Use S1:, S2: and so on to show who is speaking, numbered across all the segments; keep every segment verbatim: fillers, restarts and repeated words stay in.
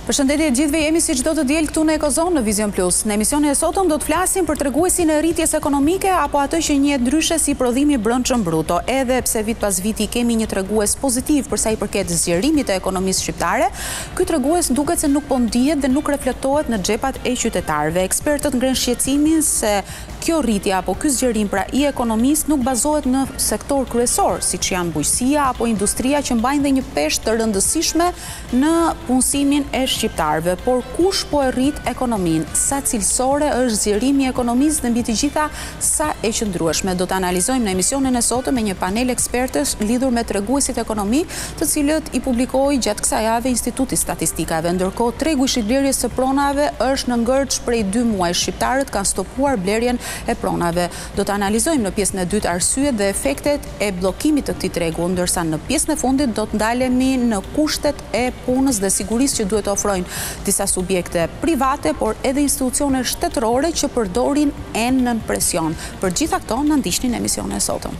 S1: Përshëndetje gjithëve, jemi si çdo të diel këtu në Ekozon në Vision Plus. Në emisionin e sotëm do të flasim për treguesin e rritjes ekonomike apo atë që njihet ndryshe si prodhimi brendshëm bruto. Edhe pse vit pas viti kemi një tregues pozitiv për sa i përket zgjerimit të ekonomisë shqiptare, ky tregues duket se nuk po ndihet dhe nuk reflektohet në xhepat e qytetarëve. Ekspertët ngrenë shqetësimin se kjo rritje apo ky zgjerim pra i ekonomisë nuk bazohet në sektor kryesor, siç janë bujqësia apo industria që mbajnë dhe një peshë të rëndësishme në punësimin e shqiptarëve, por kush po e rrit ekonominë? Sa cilësore është zgjerimi i ekonomisë dhe mbi të gjitha sa e qëndrueshme? Do të analizojmë në emisionin e sotëm me një panel ekspertësh lidhur me treguesit ekonomik, të cilët i publikoi gjatë kësaj jave Instituti Statistikave. Ndërkohë, tregu i shitblerjes së pronave është në ngërç prej dy muaj. Shqiptarët kanë stopuar blerjen e pronave. Do të analizojmë në pjesën e dytë arsyet dhe efektet e bllokimit të këtij tregu, ndërsa në pjesën e fundit do të ndalemi në kushtet e punës dhe sigurisë që duhet të ofrojnë disa subjekte private, por edhe institucione shtetërore që përdorin enën presion. Për gjitha këto na ndiqni në emisionin e sotëm.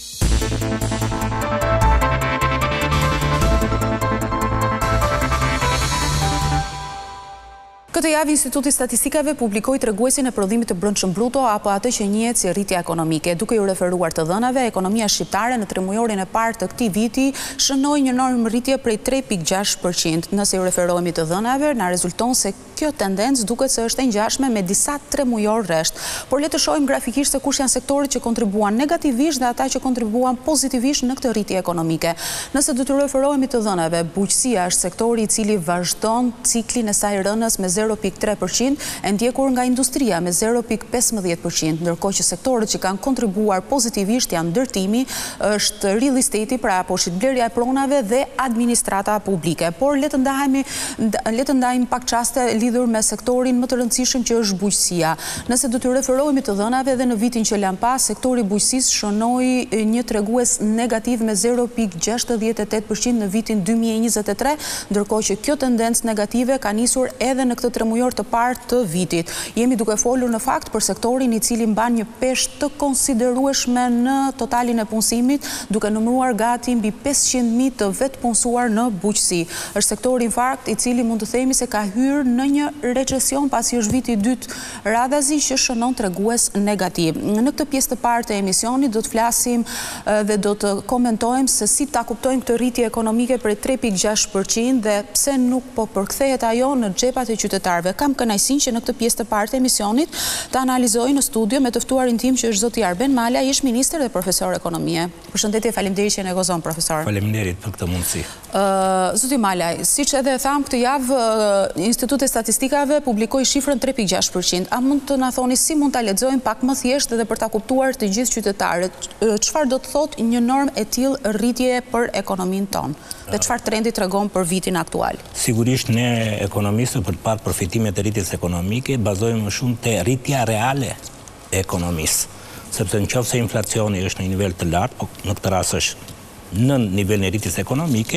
S1: Këtë javë Instituti Statistikave publikoi treguesin e prodhimit të brendshëm bruto apo atë që njihet si rritja ekonomike. Duke ju referuar të dhënave, ekonomia shqiptare në tremujorin e parë të këtij viti shënoi një normë rritje prej tre pikë gjashtë përqind. Nëse ju referohemi të dhënave, na rezulton se kjo tendencë duket se është e ngjashme me disa tremujor rresht. Por le të shohim grafikisht se kush janë sektorët që kontribuan negativisht dhe ata që kontribuan pozitivisht në këtë rritje ekonomike. Nëse do të referohemi të dhënave, bujqësia është sektori i cili vazhdon ciklin e saj rënës me zero pikë tre përqind, e ndjekur nga industria me zero pikë pesëmbëdhjetë përqind, ndërkohë që sektorët që kanë kontribuar pozitivisht janë ndërtimi, është real estate, pra apo shitblerja e pronave dhe administrata publike. Por le të ndahemi, le të ndajmë pak çaste lidhur me sektorin më të rëndësishëm që është bujqësia. Nëse do të referohemi të dhënave dhe në vitin që lan pas, sektori i bujqësisë shënoi një tregues negativ me zero pikë gjashtëdhjetë e tetë përqind në vitin dy mijë e njëzet e tre, ndërkohë që kjo tendencë negative ka nisur edhe në këtë tremujor të parë të vitit. Jemi duke folur në fakt për sektorin i cili mban një peshë të konsiderueshme në totalin e punësimit, duke numëruar gati mbi pesëqind mijë të vetpunësuar në bujqësi. Është sektori në fakt i cili mund të themi se ka hyrë në një recesion pasi është viti i dytë radhazi që shënon tregues negativ. Në këtë pjesë të parë të emisionit do të flasim dhe do të komentojmë se si ta kuptojmë këtë rritje ekonomike prej tre pikë gjashtë përqind dhe pse nuk po përkthehet ajo në xhepat e qytetarëve. Kam kënaqësinë që në këtë pjesë të parë të emisionit të analizoj në studio me të ftuarin tim që është zoti Arben Mala, ish ministër dhe profesor ekonomie. Përshëndetje, faleminderit që jeni në Ekozon, profesor.
S2: Faleminderit për këtë mundësi.
S1: Uh, zoti Mala, siç edhe tham këtë javë, uh, Instituti Statistikave publikoi shifrën tre pikë gjashtë përqind. A mund të na thoni si mund ta lexojmë pak më thjesht edhe për ta kuptuar të gjithë qytetarët, çfarë do të thotë një normë e tillë rritje për ekonominë tonë? Dhe çfarë trendi tregon për vitin aktual?
S2: Sigurisht ne ekonomistët për të parë përfitimet e rritjes ekonomike bazojmë më shumë te rritja reale e ekonomisë, sepse nëse inflacioni është në një nivel të lartë, po në këtë rast është në nivelin e rritjes ekonomike,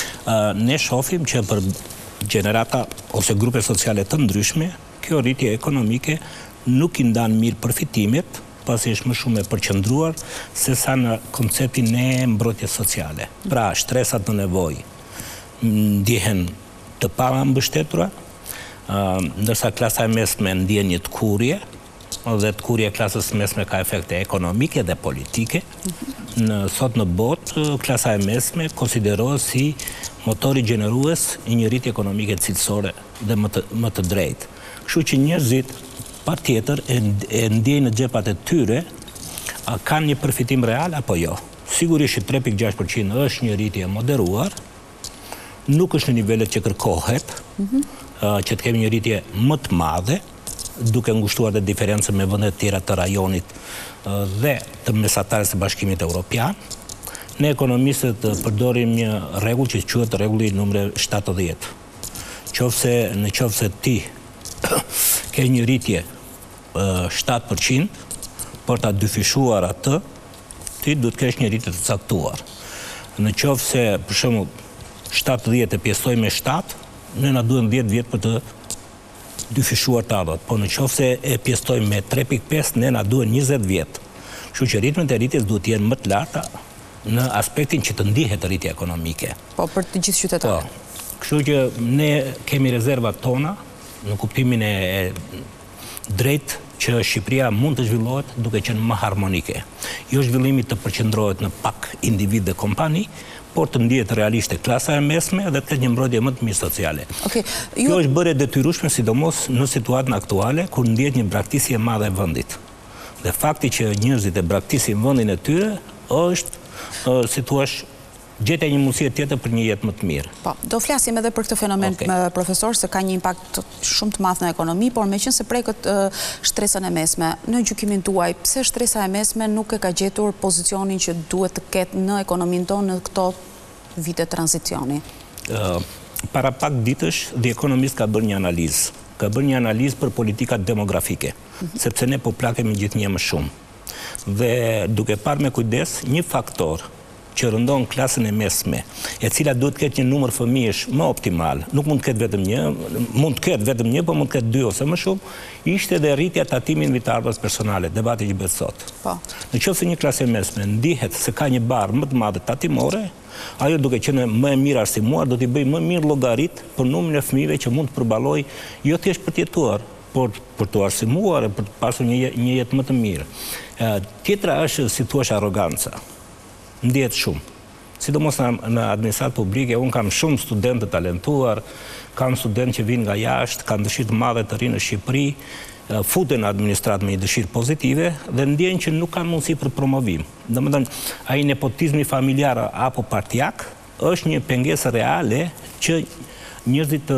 S2: ne shohim që për gjenerata ose grupe sociale të ndryshme, kjo rritje ekonomike nuk i ndan mirë përfitimet, pasi është më shumë e përqendruar se sa në konceptin e mbrojtjes sociale. Pra, shtresat në nevojë ndihen të pambështetura, ndërsa klasa e mesme ndjen një tkurje, dhe tkurja e klasës mesme ka efekte ekonomike dhe politike. Në sot në botë, klasa e mesme konsiderohet si motori gjenerues i një rritje ekonomike cilësore dhe më të, më të drejtë. Kështu që njerëzit pa tjetër e, e ndjejnë në xhepat e tyre, a kanë një përfitim real apo jo. Sigurisht tre pikë gjashtë përqind është një rritje moderuar, nuk është në nivelet që kërkohet, mm-hmm. uh, që të kemi një rritje më të madhe, duke ngushtuar dhe diferencën me vendet tjera të rajonit uh, dhe të mesatarës të Bashkimit Evropian. Ne ekonomistët uh, përdorim një rregull që quhet rregulli numër shtatëdhjetë. Qofse në qofse ti ke një rritje uh, shtatë përqind, për ta dyfishuar atë, ti duhet të kesh një rritje të caktuar. Në qofse për shembull shtatëdhjetë e pjesoj me shtatë, ne na duhen dhjetë vjet për të dyfishuar të adhët, po në qofse e pjesoj me tre pikë pesë, ne na duhen njëzet vjet. Kështu që ritmet e rritjes duhet të jenë më të larta në aspektin që të ndihet rritja ekonomike.
S1: Po, për të gjithë qytetarët.
S2: Po. Kështu që ne kemi rezervat tona në kuptimin e drejt që Shqipëria mund të zhvillohet duke qenë më harmonike. Jo zhvillimi të përqendrohet në pak individ dhe kompani, por të ndihet realisht e klasa e mesme dhe të ketë një mbrojtje më të mirë sociale.
S1: Okay, ju...
S2: Kjo është bërë e detyrueshme sidomos në situatën aktuale kur ndihet një braktisje e madhe e vendit. Dhe fakti që njerëzit e braktisin vendin e tyre është, uh, si thua, gjetja një mundësi tjetër për një jetë më të mirë.
S1: Po, do flasim edhe për këtë fenomen, okay, profesor, se ka një impakt shumë të madh në ekonomi, por meqense preket uh, shtresën e mesme, në gjykimin tuaj, pse shtresa e mesme nuk e ka gjetur pozicionin që duhet të ketë në ekonominë tonë në këto vite tranzicioni?
S2: Uh, para pak ditësh, The Economist ka bërë një analizë. Ka bërë një analizë për politikat demografike, mm-hmm, sepse ne po plakemi gjithnjë më shumë. Dhe duke parë me kujdes, një faktor që rëndon klasën e mesme, e cila duhet të ketë një numër fëmijësh më optimal, nuk mund të ketë vetëm një, mund të ketë vetëm një, por mund të ketë dy ose më shumë, ishte dhe rritja tatimin mbi të ardhurës personale, debati që bëhet sot.
S1: Po.
S2: Në qoftë se një klasë e mesme ndihet se ka një barë më të madhe tatimore, ajo duke qenë më e mirë arsimuar, do t'i bëj më mirë llogarit për numrin e fëmijëve që mund të përballojë jo thjesht për të jetuar, por për të arsimuar e për të pasur një, një jetë më të mirë. Tjetra është, si thua, arroganca. Ndihet shumë. Sidomos në administratë publike, unë kam shumë studentë të talentuar, kam studentë që vinë nga jashtë, kanë dëshirë të madhe të rinë në Shqipëri, futen në administratë me një dëshirë pozitive dhe ndjen që nuk kanë mundësi për promovim. Domethënë, ai nepotizmi familjar apo partijak është një pengesë reale që njerëzit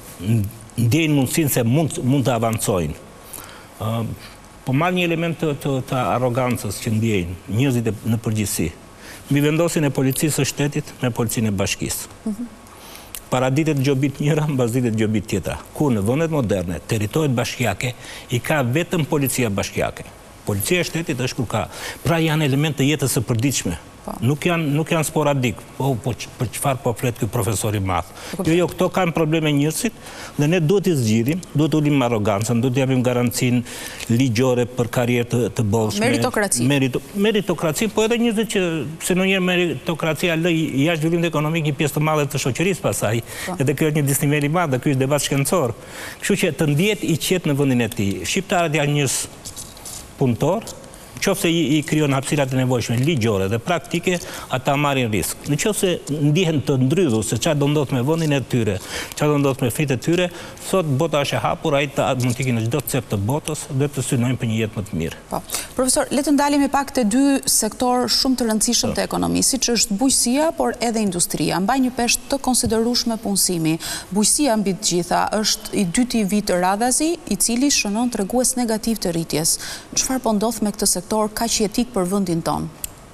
S2: ndjejnë mundësinë se mund mund të avancojnë. Uh, po marr një element të, të, të arrogancës që ndjejnë njerëzit në përgjithësi. Mbi vendosin e policisë së shtetit me policinë e bashkisë. Mm-hmm. Para ditet gjobit njëra, mbas ditet gjobit tjetra. Kur në vendet moderne, territoret bashkiake i ka vetëm policia bashkiake. Policia e shtetit është kur ka. Pra janë elemente të jetës së përditshme. Nuk janë, nuk janë sporadik. Po, po, për çfarë po flet ky profesor i madh? Jo, jo, këto kanë probleme njerëzit dhe ne duhet i zgjidhim, duhet të ulim arrogancën, duhet të japim garancinë ligjore për karrierë të, të bollshme.
S1: Meritokraci.
S2: Merito, meritokraci, po edhe njerëzit që se ndonjëherë meritokracia lë jashtë zhvillimit ekonomik një pjesë të madhe të shoqërisë pasaj. Po. Edhe kjo është një disnivel i madh, ky është debat shkencor. Kështu që të ndihet i qetë në vendin e tij. Shqiptarët janë njerëz punëtor. Qofse i, i krijon hapësirat e nevojshme ligjore dhe praktike, ata marrin risk. Në qofse ndihen të ndrydhur se çfarë do ndodh me vendin e tyre, çfarë do ndodh me fitët e tyre, sot bota është e hapur, ai ta mund të ikin në çdo cep të botës dhe të synojnë për një jetë më të mirë.
S1: Po. Profesor, le të ndalemi pak te dy sektor shumë të rëndësishëm të ekonomisë, siç është bujqësia, por edhe industria. Mbaj një peshë të konsiderueshme punësimi. Bujqësia mbi të gjitha është i dyti vit radhazi, i cili shënon tregues negativ të rritjes. Çfarë po ndodh me këtë sektor kaq jetik për vendin tonë?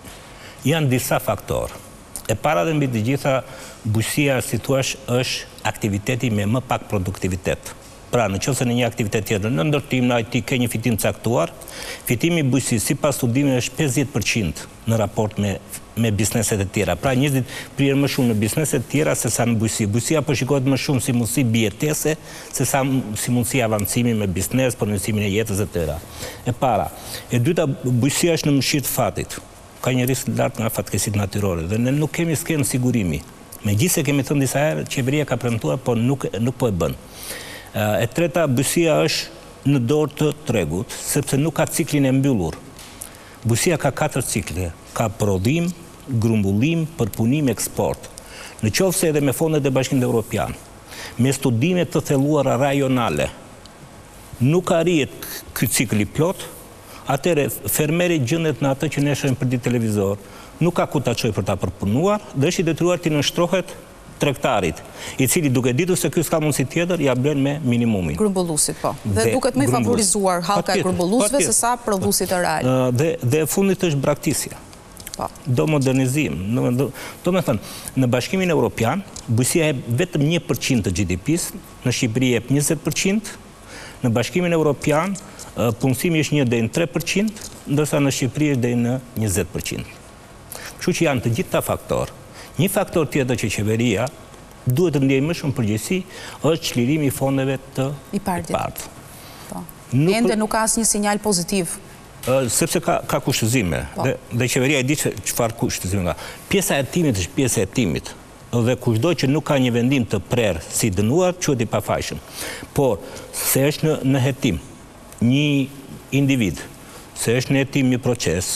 S2: Janë disa faktorë. E para dhe mbi të gjitha, bujqësia, si thua, është aktiviteti me më pak produktivitet. Pra, në qoftë se në një aktivitet tjetër, në ndërtim, në I T ke një fitim caktuar, fitimi i bujqësisë sipas studimeve është pesëdhjetë përqind në raport me me bizneset e tjera. Pra, njerëzit prirën më shumë në bizneset e tjera se sa në bujqësi. Bujqësia po shikohet më shumë si mundësi bijetese se sa si mundësi avancimi me biznes, përmirësimin e jetës e tjera. E para. E dyta, bujqësia është në mëshirë të fatit. Ka një risk lart nga fatkeqësitë natyrore dhe ne nuk kemi skemë sigurimi. Megjithëse kemi thënë disa herë, qeveria ka premtuar, por nuk nuk po e bën. E treta, bujqësia është në dorë të tregut, sepse nuk ka ciklin e mbyllur. Bujqësia ka katër cikle, ka prodhim, grumbullim, përpunim, eksport. Në qoftë se edhe me fondet e Bashkimit Evropian, me studime të thelluara rajonale, nuk arrihet ky cikël i plot, atëre fermeri gjendet në atë që ne shohim për ditë televizor, nuk ka ku ta çojë për ta përpunuar dhe është i detyruar të nënshtrohet tregtarit, i cili duke ditur se ky s'ka mundësi tjetër, ja blen me minimumin.
S1: Grumbullusit, po. Dhe, dhe duket më i favorizuar hallka e grumbullusve se sa prodhuesit e real.
S2: Dhe dhe e fundit është braktisja.
S1: Po.
S2: Do modernizim. Do, do, do me thënë, në Bashkimin Evropian, bujqësia e vetëm një përqind të G D P-s, në Shqipëri e njëzet përqind, në Bashkimin Evropian, punësimi është një deri në tre përqind, ndërsa në Shqipëri është deri në njëzet përqind. Kështu që janë të gjitha faktorë. Një faktor tjetër që qeveria duhet të ndjejë më shumë përgjegjësi është çlirimi i fondeve të
S1: i partit. Po. Ende nuk ka asnjë sinjal pozitiv.
S2: Sepse ka, ka kushtëzime, dhe, dhe qeveria e di që çfarë kushtëzime ka. Pjesa e hetimit është pjesa e hetimit. dhe kushdo që nuk ka një vendim të prerë si dënuar, quhet i pafajshëm. Por, se është në, në hetim një individ, se është në hetim një proces,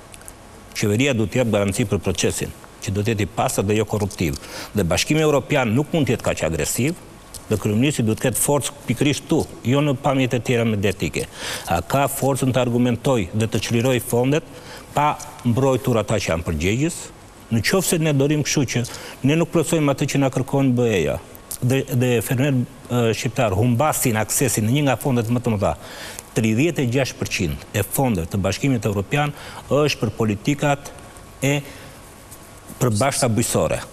S2: qeveria du të jap garanci për procesin, që do të jetë i pastër dhe jo korruptiv. Dhe Bashkimi Evropian nuk mund të jetë kaq agresiv, dhe kryeministri duhet të ketë forcë pikërisht tu, jo në pamjet e tjera mediatike. A ka forcën të argumentoj dhe të çliroj fondet pa mbrojtur ata që janë përgjegjës? Në qoftë se ne dorim kështu që ne nuk plotësojmë atë që na kërkon B E-ja dhe, dhe fermerët shqiptar humbasin aksesin në një nga fondet më të mëdha, tridhjetë e gjashtë përqind e fondeve të Bashkimit Evropian është për politikat e përbashkëta bujqësore.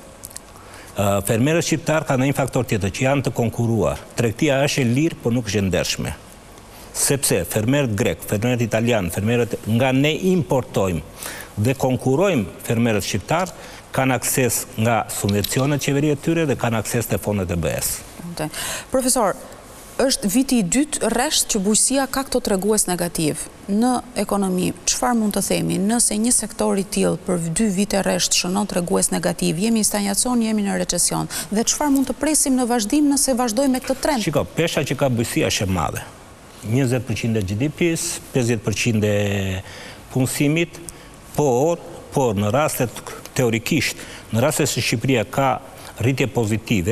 S2: Fermerët shqiptar ka në një faktor tjetër që janë të konkuruar. Tregtia është e lirë, por nuk është e ndershme. Sepse fermerët grek, fermerët italian, fermerët nga ne importojmë dhe konkurojmë fermerët shqiptar, kanë akses nga subvencionet qeverisë tyre dhe kanë akses të fondet e B E-s.
S1: Profesor, është viti i dytë rresht që bujqësia ka këto tregues negativ në ekonomi. Çfarë mund të themi nëse një sektor i tillë për dy vite rresht shënon tregues negativ, jemi në stagnacion, jemi në recesion, dhe çfarë mund të presim në vazhdim nëse vazhdojmë me këtë trend?
S2: Shiko, pesha që ka bujqësia është e madhe. njëzet përqind e G D P-s, pesëdhjetë përqind e punësimit, por, por në rastet teorikisht, në rastet se Shqipëria ka rritje pozitive,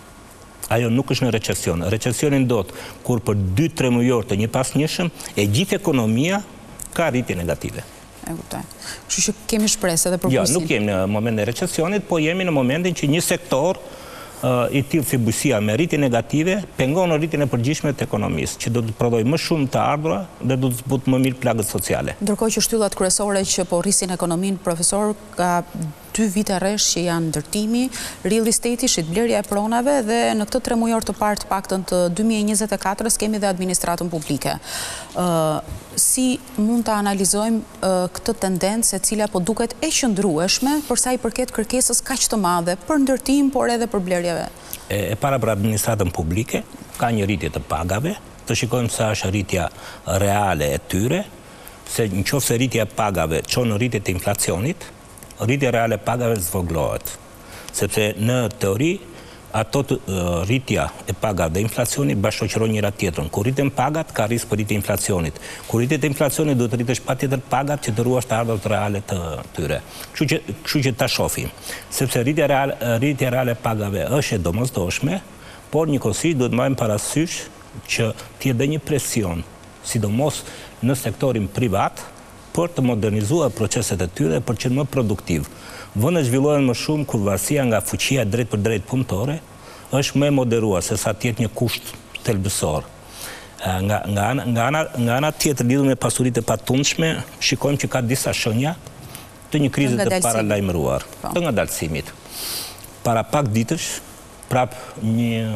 S2: ajo nuk është në recesion. Recesionin do të kur për dy tre mujor të një pasnjëshëm, e gjithë ekonomia ka rritje negative.
S1: E kuptoj. Kështu që kemi shpresë edhe për
S2: Jo,
S1: bujqësinë.
S2: nuk jemi në momentin e recesionit, po jemi në momentin që një sektor uh, i tillë si bujqësia me rritje negative pengon rritjen e përgjithshme të ekonomisë, që do të prodhojë më shumë të ardhura dhe do të zbutë më mirë plagët sociale.
S1: Ndërkohë që shtyllat kryesore që po rrisin ekonominë, profesor, ka dy vite rresht që janë ndërtimi, real estate, shitblerja e pronave dhe në këtë tre mujor të parë të paktën të dy mijë e njëzet e katër kemi dhe administratën publike. Uh, si mund të analizojmë uh, këtë tendencë e cila po duket e qëndrueshme për sa i përket kërkesës kaq të madhe për ndërtim, por edhe për blerjeve?
S2: E, e para për administratën publike, ka një rritje të pagave, të shikojmë sa është rritja reale e tyre, se në qoftë se rritja e pagave çon në rritje të inflacionit, rritja reale e pagave zvogëlohet. Sepse në teori, ato të, uh, rritja e pagave dhe inflacioni bashkëqoqërojnë njëra tjetrën. Kur rriten pagat, ka risk për rritje inflacionit. Kur rritjet e inflacionit, duhet të rritesh patjetër pagat që të ruash të ardhurat reale të tyre. Kështu që, kështu që ta shohim. Sepse rritja reale, rritja reale e pagave është e domosdoshme, por njëkohësisht duhet marrim parasysh që të jetë një presion, sidomos në sektorin privat, për të modernizuar proceset e tyre për qenë më produktiv. Vëndet zhvillohen më shumë kur varësia nga fuqia drejt për drejt punëtore është më e moderuar se sa të jetë një kusht thelbësor. Nga, nga, nga, ana, nga ana tjetër lidhur me pasuritë e patundshme, shikojmë që ka disa shenja të një krize të paralajmëruar, të ngadalësimit. Para pak ditësh, prap një,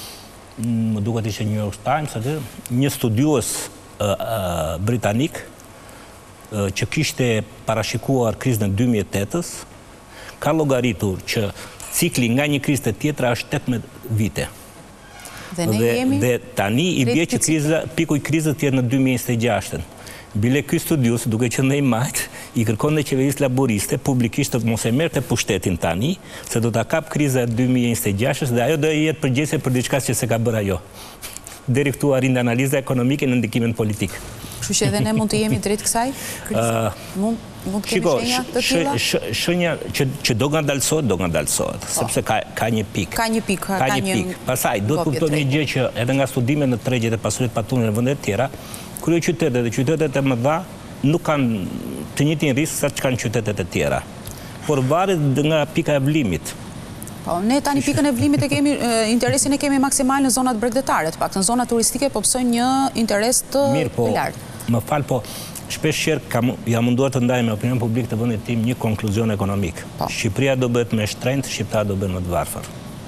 S2: më duket ishte New York Times, një studiues uh, uh, britanik që kishte parashikuar krizën e dy mijë e tetës, ka llogaritur që cikli nga një krizë të tjetra është tetëmbëdhjetë vite.
S1: Dhe ne dhe, jemi
S2: dhe tani i bie që kriza, piku i krizës të jetë në dy mijë e njëzet e gjashtë. Bile ky studius, duke qenë i majt, i kërkon dhe qeverisë laboriste publikisht të mos e merrte pushtetin tani, se do ta kap kriza e dy mijë e njëzet e gjashtë dhe ajo do jetë përgjegjëse për diçka që se ka bërë ajo. Deri këtu arrin analiza ekonomike në ndikimin politik.
S1: Kështu që edhe ne mund të jemi drejt kësaj? Uh, mund, mund të kemi shenja të tilla?
S2: Shenja që, që do ngadalësohet, do ngadalësohet, oh. sepse ka, ka një pik.
S1: Ka një pik, ka,
S2: ka,
S1: ka
S2: një
S1: një
S2: pik. Pastaj, do të kuptoj një gjë që edhe nga studimet në tregjet e pasurisë patundme në vende të tjera, kryeqytetet dhe qytetet e mëdha nuk kanë të njëjtin risk sa që kanë qytetet e tjera. Por varet nga pika e vlimit.
S1: Po, ne tani pikën e vlimit e kemi, interesin e kemi maksimal në zonat bregdetare, të pak në zonat turistike po pësojnë një interes të
S2: Mirë, po,
S1: lartë.
S2: Më falë, po, shpesh qërë jam munduar të ndaj me opinion publik të vendit tim një konkluzion ekonomik. Po. Shqipëria do bëhet me shtrenjtë, Shqiptar do bëhet më të varfër.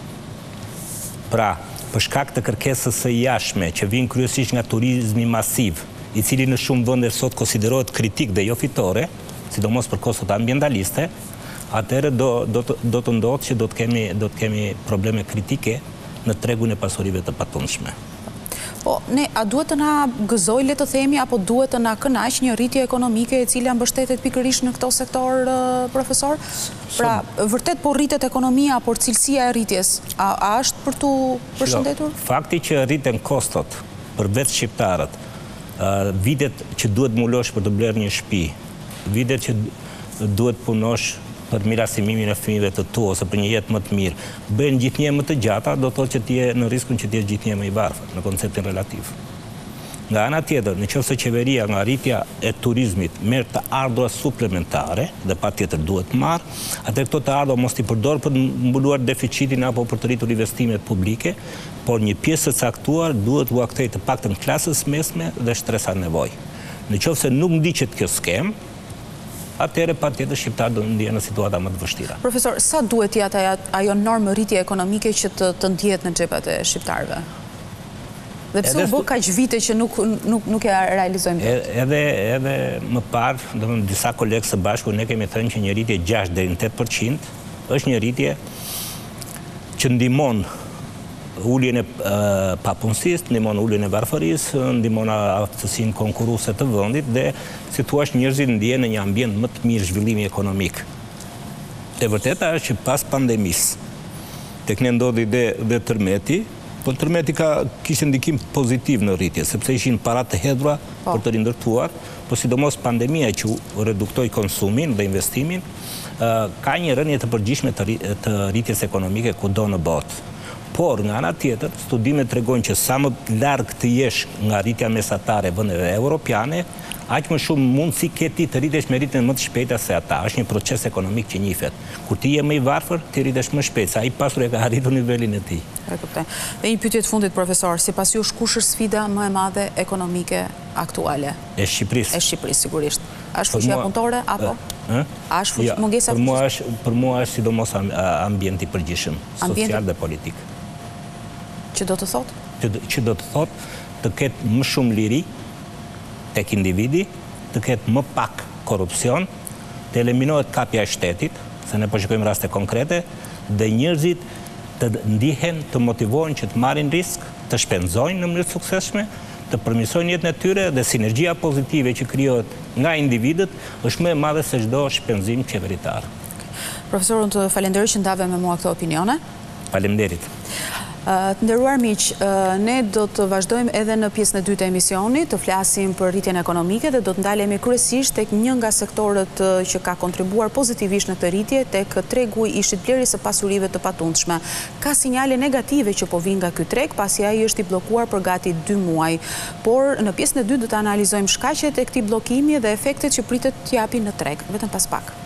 S2: Pra, për shkak të kërkesës së jashtme që vijnë kryesisht nga turizmi masiv, i cili në shumë vende sot konsiderohet kritik dhe jo fitore, sidomos për kostot ambientaliste, atëherë do, do, të, do të ndodhë që do të, kemi, do të kemi probleme kritike në tregun e pasurive të patundshme.
S1: Po, ne, a duhet të na gëzoj, le të themi, apo duhet të na kënaq një rritje ekonomike e cila mbështetet pikërisht në këto sektor, profesor? Pra, vërtet po rritet ekonomia, por cilësia e rritjes, a, a është për tu përshëndetur?
S2: Fakti që rriten kostot për vetë shqiptarët, vitet që duhet mulosh për të blerë një shtëpi, vitet që duhet punosh për mirasimimin e fëmijëve të tu ose për një jetë më të mirë, bëjnë gjithnjë më të gjata, do të thotë që ti je në riskun që ti je gjithnjë më i varfër në konceptin relativ. Nga ana tjetër, nëse qeveria nga rritja e turizmit merr të ardhura suplementare dhe patjetër duhet marr, atë këto të ardhura mos i përdor për të mbuluar deficitin apo për të rritur investimet publike, por një pjesë e caktuar duhet u akthej të paktën klasës mesme dhe shtresat nevojë. Nëse nuk ndiqet kjo skem, atëherë patjetër shqiptarët do ndihen në situata më të vështira.
S1: Profesor, sa duhet jetë ajo normë rritje ekonomike që të, të ndjehet në xhepat e shqiptarëve? Dhe pse u bë kaq vite që nuk nuk nuk e realizojmë?
S2: Edhe edhe më parë, domethënë disa kolegë së bashku ne kemi thënë që një rritje gjashtë deri në tetë përqind është një rritje që ndihmon uljen e uh, papunësisë, ndihmon uljen e varfërisë, ndihmon aftësinë konkurruese të vendit dhe si thua njerëzit ndihen në një ambient më të mirë zhvillimi ekonomik. E vërteta është që pas pandemisë tek ne ndodhi dhe, dhe tërmeti, po tërmeti ka kishte ndikim pozitiv në rritje, sepse ishin para të hedhura oh. për të rindërtuar, por sidomos pandemia që reduktoi konsumin dhe investimin, uh, ka një rënje të përgjithshme të, të rritjes ekonomike kudo në botë. Por, nga ana tjetër, studimet tregojnë që sa më larg të jesh nga rritja mesatare e vendeve europiane, aq më shumë mundësi ke ti të rritesh me ritme më të shpejta se ata. Është një proces ekonomik që njihet. Kur ti je më i varfër, ti rritesh më shpejt, sa ai pasur e ka arritur nivelin e tij.
S1: E kuptoj. Dhe një pyetje të fundit, profesor, sipas jush kush është sfida më e madhe ekonomike aktuale?
S2: E Shqipërisë.
S1: E Shqipërisë sigurisht. A është fuqia punëtore apo?
S2: Ë?
S1: A është fuqia mungesa?
S2: Për mua është për mua është sidomos ambienti i përgjithshëm, social dhe politik.
S1: Që do të thotë?
S2: Që, që do të thotë të ketë më shumë liri tek individi, të ketë më pak korrupsion, të eliminohet kapja e shtetit, se ne po shikojmë raste konkrete, dhe njerëzit të ndihen, të motivohen që të marrin risk, të shpenzojnë në mënyrë të suksesshme, të përmirësojnë jetën e tyre dhe sinergjia pozitive që krijohet nga individët është më e madhe se çdo shpenzim qeveritar.
S1: Profesor, unë të falenderoj që ndave me mua këto opinione.
S2: Faleminderit.
S1: Të nderuar miq, ne do të vazhdojmë edhe në pjesën e dytë të emisionit, të flasim për rritjen ekonomike dhe do të ndalemi kryesisht tek një nga sektorët që ka kontribuar pozitivisht në këtë rritje, tek tregu i shitblerjes së pasurive të patundshme. Ka sinjale negative që po vijnë nga ky treg, pasi ai është i bllokuar për gati dy muaj. Por në pjesën e dytë do të analizojmë shkaqet e këtij bllokimi dhe efektet që pritet të japi në treg. Vetëm pas pak.